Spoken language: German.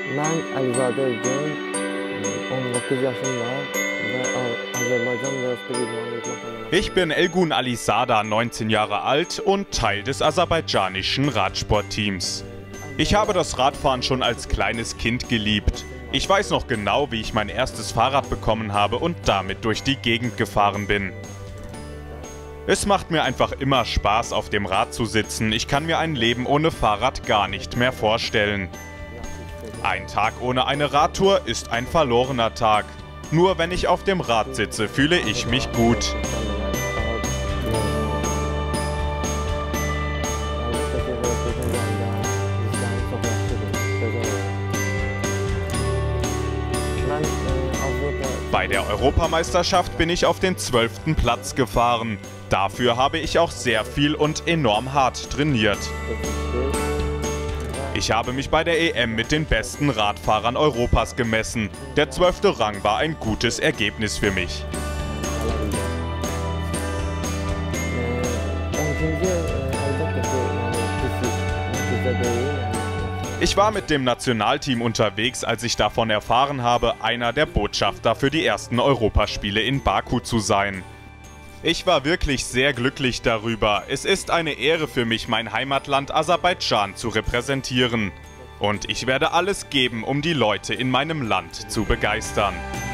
Ben Alizade Özgün, 19 yaşım var ve Azerbaycan Velosiped İdmanı. Ich bin Elgun Alizada, 19 Jahre alt und Teil des aserbaidschanischen Radsportteams. Ich habe das Radfahren schon als kleines Kind geliebt. Ich weiß noch genau, wie ich mein erstes Fahrrad bekommen habe und damit durch die Gegend gefahren bin. Es macht mir einfach immer Spaß, auf dem Rad zu sitzen. Ich kann mir ein Leben ohne Fahrrad gar nicht mehr vorstellen. Ein Tag ohne eine Radtour ist ein verlorener Tag. Nur wenn ich auf dem Rad sitze, fühle ich mich gut. Bei der Europameisterschaft bin ich auf den 12. Platz gefahren. Dafür habe ich auch sehr viel und enorm hart trainiert. Ich habe mich bei der EM mit den besten Radfahrern Europas gemessen. Der 12. Rang war ein gutes Ergebnis für mich. Ich war mit dem Nationalteam unterwegs, als ich davon erfahren habe, einer der Botschafter für die ersten Europaspiele in Baku zu sein. Ich war wirklich sehr glücklich darüber. Es ist eine Ehre für mich, mein Heimatland Aserbaidschan zu repräsentieren. Und ich werde alles geben, um die Leute in meinem Land zu begeistern.